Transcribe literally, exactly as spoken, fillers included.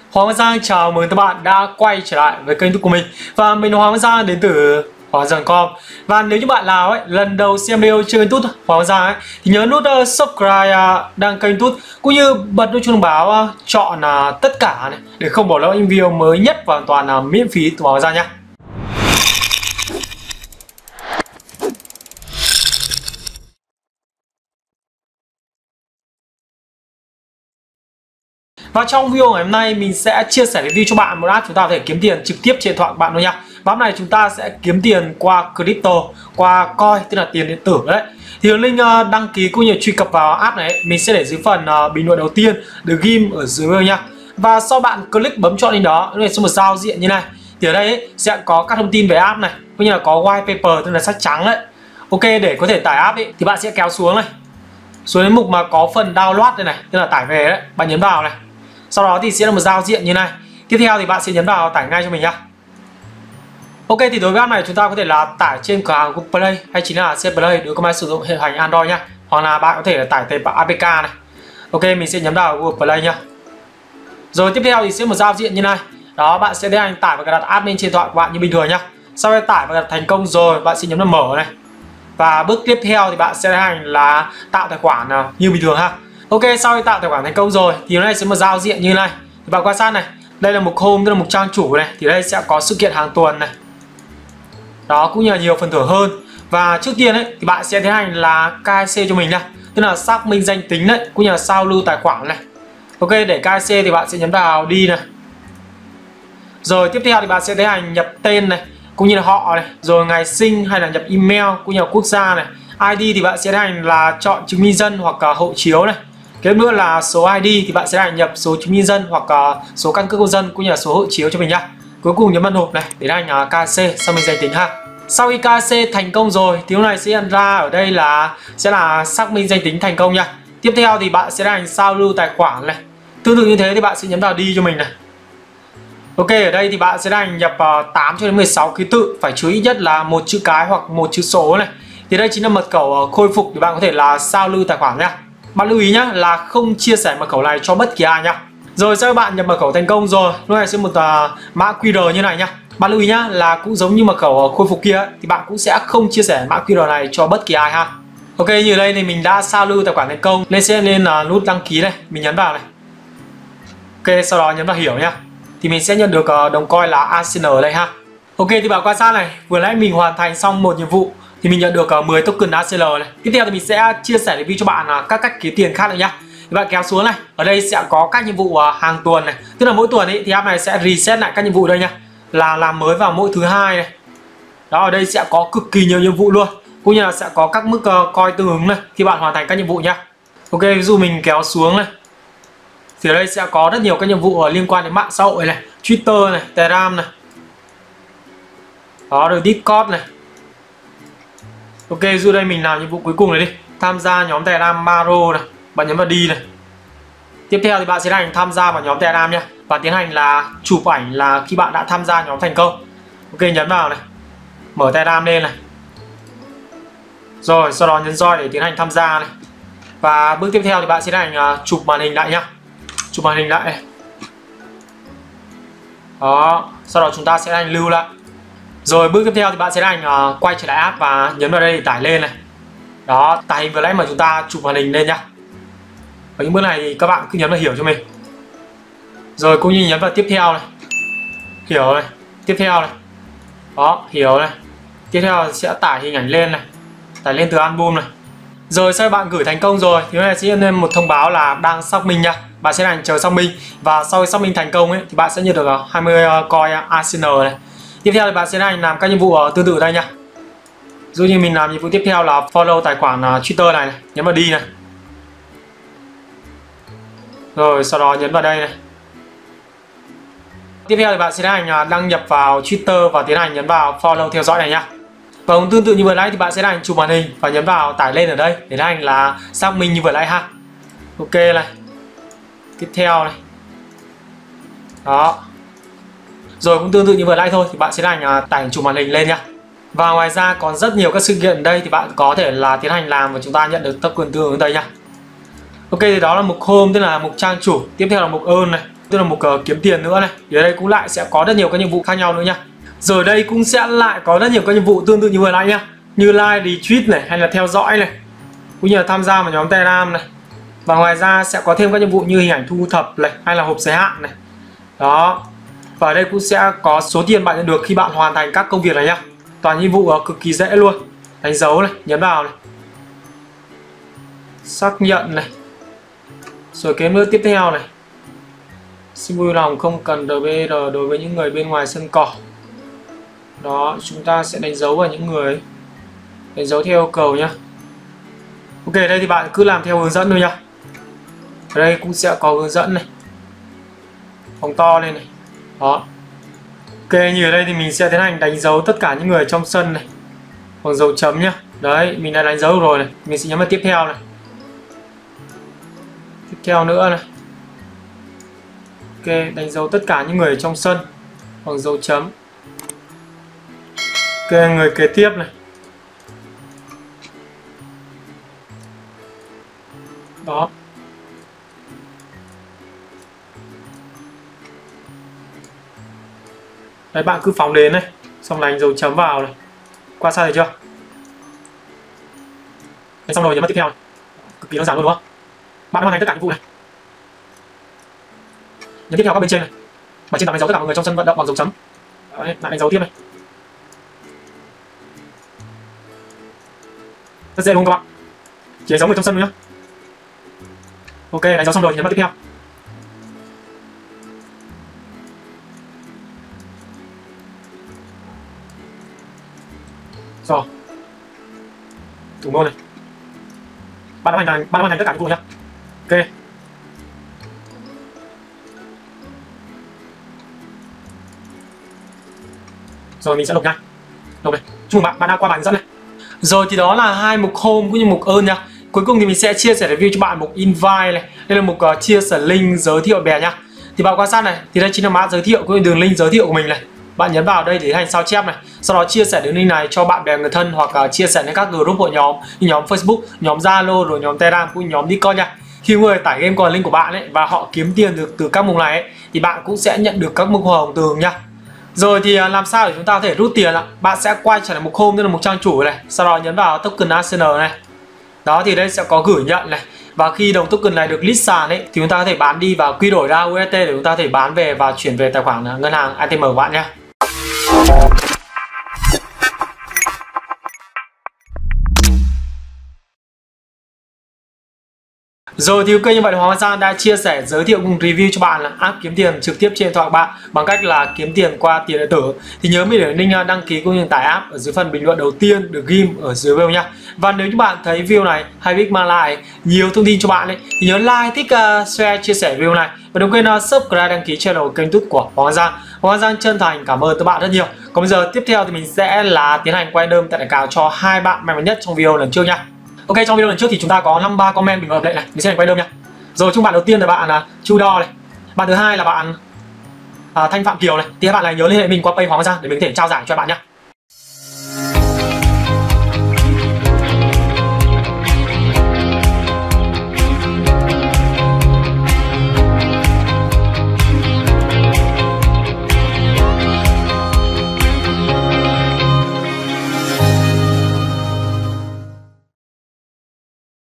Hoàng Văn Giang chào mừng các bạn đã quay trở lại với kênh YouTube của mình. Và mình là Hoàng Văn Giang đến từ Hoàng Giang chấm com. Và nếu như bạn nào ấy lần đầu xem video trên kênh YouTube Hoàng Văn Giang ấy thì nhớ nút uh, subscribe uh, đăng kênh YouTube cũng như bật nút chuông thông báo uh, chọn uh, tất cả này để không bỏ lỡ những video mới nhất và hoàn toàn uh, miễn phí từ Hoàng Văn Giang nhé. Và trong video ngày hôm nay mình sẽ chia sẻ review cho bạn một app chúng ta có thể kiếm tiền trực tiếp trên điện thoại của bạn luôn nha. Và app này chúng ta sẽ kiếm tiền qua crypto, qua coin, tức là tiền điện tử đấy. Thì link đăng ký cũng như truy cập vào app này mình sẽ để dưới phần bình luận đầu tiên được ghim ở dưới video nha. Và sau bạn click bấm chọn link đó, nó sẽ một giao diện như này. Thì ở đây ấy, sẽ có các thông tin về app này, cũng như là có white paper, tức là sách trắng đấy. Ok, để có thể tải app ấy, thì bạn sẽ kéo xuống này, xuống đến mục mà có phần download đây này, tức là tải về đấy, bạn nhấn vào này. Sau đó thì sẽ là một giao diện như này. Tiếp theo thì bạn sẽ nhấn vào tải ngay cho mình nhá. Ok, thì đối với app này chúng ta có thể là tải trên cửa hàng Google Play hay chính là C Play đối với máy sử dụng hệ hành Android nhá. Hoặc là bạn có thể là tải thêm a pê ca này. Ok, mình sẽ nhấn vào Google Play nhá. Rồi tiếp theo thì sẽ một giao diện như này. Đó, bạn sẽ tiến hành tải và cài đặt app lên trên điện thoại của bạn như bình thường nhá. Sau khi tải và cài đặt thành công rồi, bạn sẽ nhấn vào mở này. Và bước tiếp theo thì bạn sẽ tiến hành là tạo tài khoản như bình thường ha. Ok, sau khi tạo tài khoản thành công rồi thì nó này sẽ một giao diện như này. Thì bạn quan sát này, đây là mục home, tức là mục trang chủ này. Thì đây sẽ có sự kiện hàng tuần này. Đó, cũng như là nhiều phần thưởng hơn. Và trước tiên ấy thì bạn sẽ tiến hành là ca xê cho mình nha, tức là xác minh danh tính đấy, cũng như là sao lưu tài khoản này. Ok, để ca xê thì bạn sẽ nhấn vào đi này. Rồi tiếp theo thì bạn sẽ tiến hành nhập tên này, cũng như là họ này, rồi ngày sinh hay là nhập email, cũng như là quốc gia này. i đê thì bạn sẽ tiến hành là chọn chứng minh nhân hoặc uh, hộ chiếu này. Kế nữa là số i đê thì bạn sẽ tiến hành nhập số chứng minh nhân hoặc uh, số căn cước công dân, cũng như là số hộ chiếu cho mình nhá. Cuối cùng nhấn vào nộp này để tiến hành uh, ca xê xác minh danh tính ha. Sau khi ca xê thành công rồi thì lúc này sẽ hiện ra ở đây là sẽ là xác minh danh tính thành công nha. Tiếp theo thì bạn sẽ tiến hành sao lưu tài khoản này. Tương tự như thế thì bạn sẽ nhấn vào đi cho mình này. Ok, ở đây thì bạn sẽ hành nhập uh, tám cho đến mười sáu ký tự, phải chú ý nhất là một chữ cái hoặc một chữ số này. Thì đây chính là mật khẩu uh, khôi phục để bạn có thể là sao lưu tài khoản nhá. Bạn lưu ý nhá là không chia sẻ mật khẩu này cho bất kỳ ai nhá. Rồi sau bạn nhập mật khẩu thành công rồi, lúc này sẽ một uh, mã quy rờ như này nhá. Bạn lưu ý nhá là cũng giống như mật khẩu uh, khôi phục kia ấy, thì bạn cũng sẽ không chia sẻ mã quy rờ này cho bất kỳ ai ha. Ok, như ở đây thì mình đã sao lưu tài khoản thành công, nên sẽ lên uh, nút đăng ký này, mình nhấn vào này. Ok, sau đó nhấn vào hiểu nhá. Thì mình sẽ nhận được uh, đồng coin là a xê en ở đây ha. Ok, thì bạn quan sát này, vừa nãy mình hoàn thành xong một nhiệm vụ thì mình nhận được uh, mười token a xê en này. Tiếp theo thì mình sẽ chia sẻ review cho bạn uh, các cách kiếm tiền khác nữa nhá. Thì bạn kéo xuống này, ở đây sẽ có các nhiệm vụ uh, hàng tuần này, tức là mỗi tuần ấy thì app này sẽ reset lại các nhiệm vụ đây nha, là làm mới vào mỗi thứ hai này. Đó, ở đây sẽ có cực kỳ nhiều nhiệm vụ luôn, cũng như là sẽ có các mức uh, coin tương ứng này khi bạn hoàn thành các nhiệm vụ nhá. Ok, ví dụ mình kéo xuống này thì ở đây sẽ có rất nhiều các nhiệm vụ liên quan đến mạng xã hội này, Twitter này, Telegram này. Đó, rồi Discord này. Ok, dù đây mình làm nhiệm vụ cuối cùng này đi, tham gia nhóm Telegram Maro này, bạn nhấn vào đi này. Tiếp theo thì bạn sẽ hành tham gia vào nhóm Telegram nhé, và tiến hành là chụp ảnh là khi bạn đã tham gia nhóm thành công. Ok, nhấn vào này, mở Telegram lên này. Rồi sau đó nhấn roi để tiến hành tham gia này. Và bước tiếp theo thì bạn sẽ hành uh, chụp màn hình lại nhá. Chụp màn hình lại này. Đó, sau đó chúng ta sẽ hành lưu lại. Rồi bước tiếp theo thì bạn sẽ hành uh, quay trở lại app và nhấn vào đây để tải lên này. Đó, tải hình vừa nãy mà chúng ta chụp màn hình lên nhá. Ở những bước này thì các bạn cứ nhấn vào hiểu cho mình. Rồi cũng như nhấn vào tiếp theo này. Hiểu này, tiếp theo này. Đó, hiểu này. Tiếp theo sẽ tải hình ảnh lên này. Tải lên từ album này. Rồi sau bạn gửi thành công rồi thì nó sẽ lên một thông báo là đang xác minh nha. Bạn sẽ hành chờ xác minh, và sau khi xác minh thành công ấy thì bạn sẽ nhận được hai mươi coin a xê en này. Tiếp theo thì bạn sẽ hành làm các nhiệm vụ tương tự đây nha. Ví dụ như mình làm nhiệm vụ tiếp theo là follow tài khoản Twitter này, này. Nhấn vào đi này. Rồi sau đó nhấn vào đây này. Tiếp theo thì bạn sẽ hành đăng nhập vào Twitter và tiến hành nhấn vào follow theo dõi này nhá. Và cũng tương tự như vừa nãy thì bạn sẽ hành chụp màn hình và nhấn vào tải lên ở đây để tiến hành là xác minh như vừa nãy ha. Ok này. Tiếp theo này. Đó. Rồi cũng tương tự như vừa nãy thôi thì bạn sẽ hành tải chụp màn hình lên nhá. Và ngoài ra còn rất nhiều các sự kiện ở đây thì bạn có thể là tiến hành làm và chúng ta nhận được token tương ứng đây nhá. Ok, thì đó là mục home, tức là mục trang chủ. Tiếp theo là mục earn này. tức là mục uh, kiếm tiền nữa này. Thì ở đây cũng lại sẽ có rất nhiều các nhiệm vụ khác nhau nữa nha. Rồi đây cũng sẽ lại có rất nhiều các nhiệm vụ tương tự như vừa nãy nhá, như like, retweet này, hay là theo dõi này, cũng như là tham gia vào nhóm Telegram này. Và ngoài ra sẽ có thêm các nhiệm vụ như hình ảnh thu thập này, hay là hộp giới hạn này. Đó. Và ở đây cũng sẽ có số tiền bạn nhận được khi bạn hoàn thành các công việc này nhá. Toàn nhiệm vụ cực kỳ dễ luôn. Đánh dấu này, nhấn vào này, xác nhận này. Rồi cái nữa tiếp theo này, xin vui lòng không cần đê bê rờ đối với những người bên ngoài sân cỏ. Đó, chúng ta sẽ đánh dấu vào những người, đánh dấu theo yêu cầu nhá. Ok, đây thì bạn cứ làm theo hướng dẫn thôi nhá. Ở đây cũng sẽ có hướng dẫn này, phóng to lên này. Đó. Ok, như ở đây thì mình sẽ tiến hành đánh dấu tất cả những người trong sân này bằng dấu chấm nhá. Đấy, mình đã đánh dấu rồi này, mình sẽ nhấn vào tiếp theo này. Tiếp theo nữa này. Ok, đánh dấu tất cả những người trong sân bằng dấu chấm. Ok, người kế tiếp này. Đó. Đấy, bạn cứ phóng đến này, xong đánh dấu chấm vào này. Qua xa rồi chưa? Đấy, xong rồi nhấn vào tiếp theo này. Cực kỳ đơn giản luôn đúng không? Bạn đã hoàn thành tất cả những vụ này. Nhấn tiếp theo các bên trên này. Và trên đó đánh dấu tất cả mọi người trong sân vận động bằng dấu chấm. Đấy, lại đánh dấu tiếp này. Rất dễ luôn các bạn. Chỉ đánh dấu người trong sân thôi nhá. Ok, đánh dấu xong rồi nhấn vào tiếp theo. Rồi. Thủ môn này. Bạn đã hoàn thành, bạn đã hoàn thành tất cả những vụ nhá. Ok. Rồi mình sẽ lục nha. Lục này. Chúc mừng bạn, bạn đã qua bài hướng dẫn này. Rồi thì đó là hai mục home cũng như mục earn nha. Cuối cùng thì mình sẽ chia sẻ review cho bạn mục invite này. Đây là mục uh, chia sẻ link giới thiệu bè nha. Thì bạn quan sát này, thì đây chính là mã giới thiệu cũng như đường link giới thiệu của mình này. Bạn nhấn vào đây để hành sao chép này. Sau đó chia sẻ đường link này cho bạn bè người thân hoặc uh, chia sẻ lên các group hội nhóm như nhóm Facebook, nhóm Zalo, rồi nhóm Telegram cũng như nhóm Discord nha. Khi người tải game qua link của bạn ấy và họ kiếm tiền được từ các mục này ấy, thì bạn cũng sẽ nhận được các mục hoa hồng từ nha. Rồi thì làm sao để chúng ta có thể rút tiền ạ? Bạn sẽ quay trở lại mục home, tức là mục trang chủ này, sau đó nhấn vào token a xê en này. Đó thì đây sẽ có gửi nhận này. Và khi đồng token này được list sàn ấy thì chúng ta có thể bán đi và quy đổi ra u ét đê để chúng ta có thể bán về và chuyển về tài khoản ngân hàng a tê em của bạn nhé. Rồi thì ok, như vậy Hoàng Giang đã chia sẻ, giới thiệu cùng review cho bạn là app kiếm tiền trực tiếp trên điện thoại của bạn bằng cách là kiếm tiền qua tiền điện tử. Thì nhớ mình để link đăng ký cũng như tải app ở dưới phần bình luận đầu tiên được ghim ở dưới video nhá. Và nếu như bạn thấy video này hay biết mang lại nhiều thông tin cho bạn ấy, thì nhớ like, thích, uh, share, chia sẻ video này và đừng quên uh, subscribe, đăng ký channel kênh YouTube của Hoàng Giang. Hoàng Giang chân thành cảm ơn các bạn rất nhiều. Còn bây giờ tiếp theo thì mình sẽ là tiến hành quay đơn tại đại cáo cho hai bạn may mắn nhất trong video lần trước nha. Ok, trong video lần trước thì chúng ta có năm mươi ba comment bình luận này, mình sẽ quay đơn nha. Rồi chung bạn đầu tiên là bạn là Chu Đo này, bạn thứ hai là bạn à, Thanh Phạm Kiều này. Thì các bạn này nhớ liên hệ mình qua page Hoàng Giang để mình có thể trao giải cho bạn nhá.